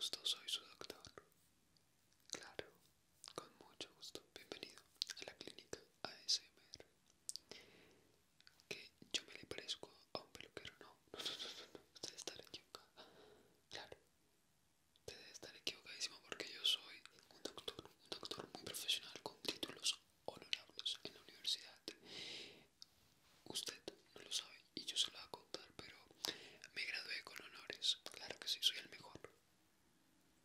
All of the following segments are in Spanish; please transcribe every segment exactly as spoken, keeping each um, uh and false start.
gusto, soy su doctor. Claro, con mucho gusto. Bienvenido a la clínica A S M R. Que yo me le parezco a un peluquero, no. No, no, no, no, no. Usted estará equivocado. Claro, usted debe estar equivocadísimo porque yo soy un doctor, un doctor muy profesional con títulos honorables en la universidad. Usted no lo sabe y yo se lo voy a contar, pero me gradué con honores. Claro que sí, soy el mejor.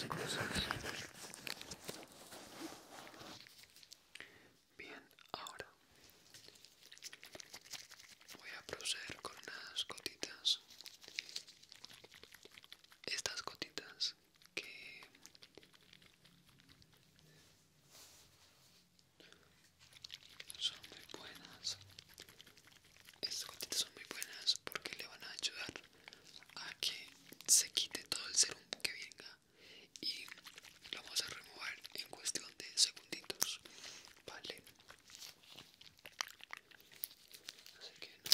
esas cosas. Bien, ahora voy a proceder con unas gotitas. Estas gotitas que son muy buenas. Estas gotitas son muy buenas porque le van a ayudar a que se quite todo el serum que venga y lo vamos a remover en cuestión de segunditos, vale. Así que no.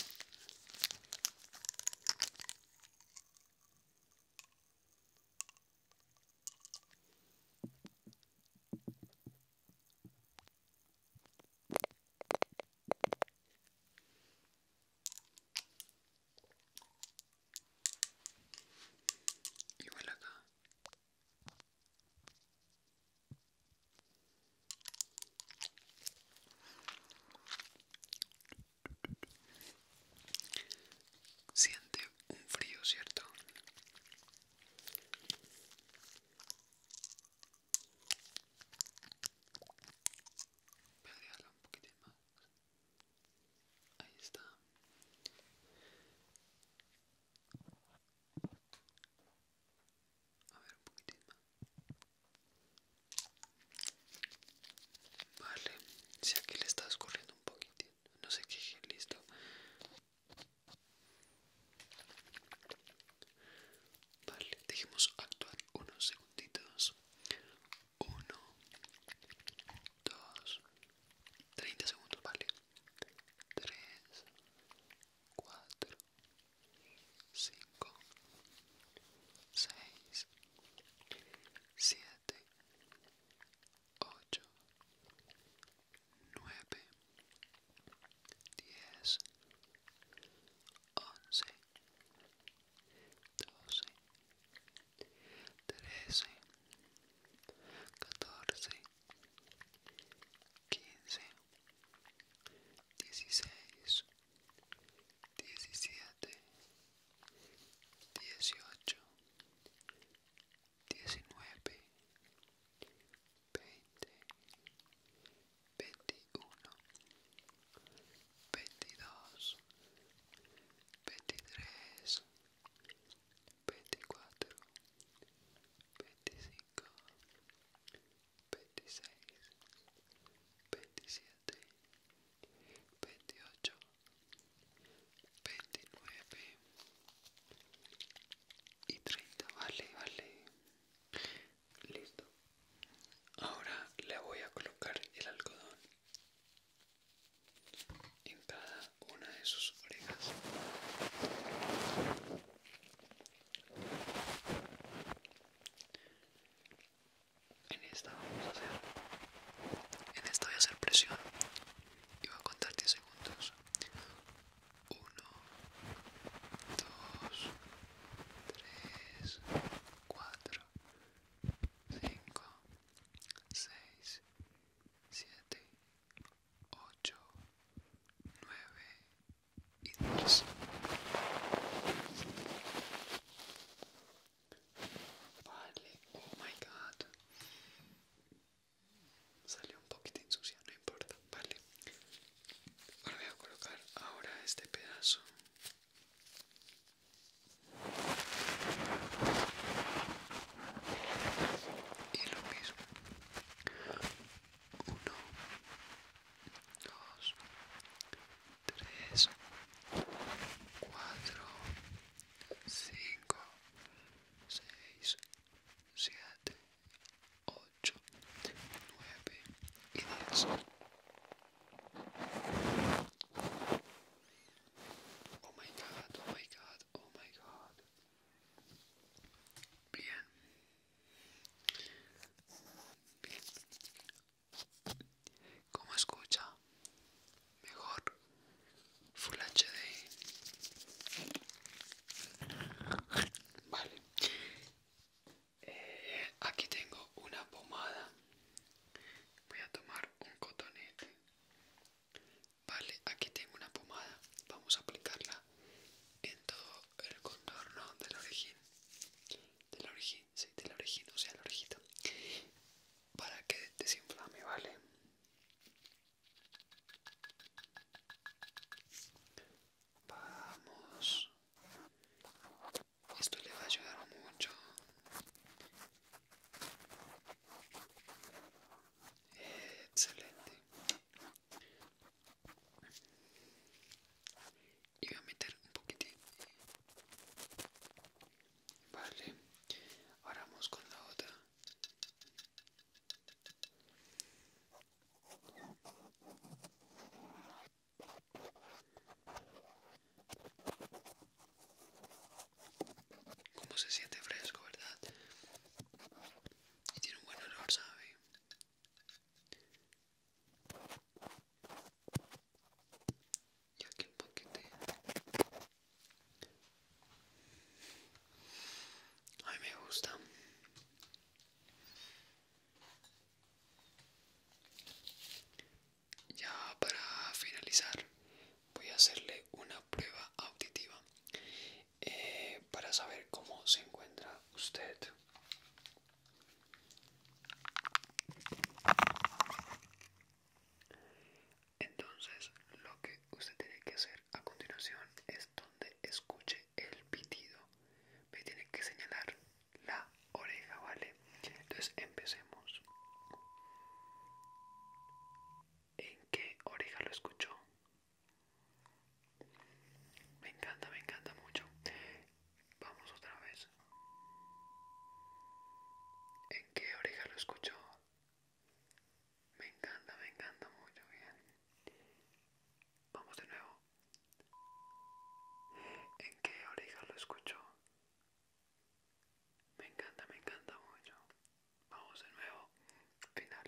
Igual acá. Siente un frío, ¿cierto? Voy a agregarla un poquitín más. Ahí está. A ver, un poquitín más. Vale. Si aquí le está escurriendo un poquitín. No sé qué, listo. Vale, dejemos actuar unos segunditos. Uno, dos, treinta segundos, vale. Tres, cuatro, cinco, seis, siete, ocho, nueve, diez, once, doce, se siente fresco, ¿verdad? Y tiene un buen olor, ¿sabe? Y aquí un poquito. A mí me gusta. Ya para finalizar, voy a hacerle una prueba auditiva eh, para saber cómo se encuentra usted. Entonces, lo que usted tiene que hacer a continuación es donde escuche el pitido, me tiene que señalar la oreja, ¿vale? Entonces, empecemos. ¿En qué oreja lo escuchó? Me encanta, me encanta mucho. Vamos otra vez. ¿En qué oreja lo escuchó? Me encanta, me encanta mucho, bien. Vamos de nuevo. ¿En qué oreja lo escuchó? Me encanta, me encanta mucho. Vamos de nuevo. Final.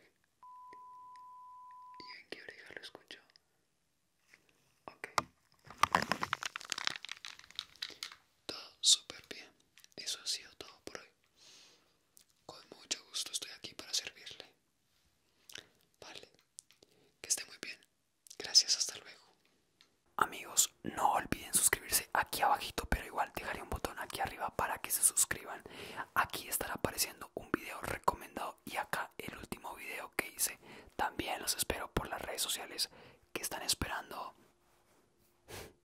¿Y en qué oreja lo escuchó? Ok. Todo súper bien. Eso ha sido todo por hoy. Con mucho gusto estoy aquí para servirle. Vale. Que esté muy bien. Gracias, hasta luego. Amigos, no olviden suscribirse aquí abajito, pero igual dejaré un botón aquí arriba para que se suscriban. Aquí estará apareciendo un video recomendado y acá el último video que hice. También los espero por las redes sociales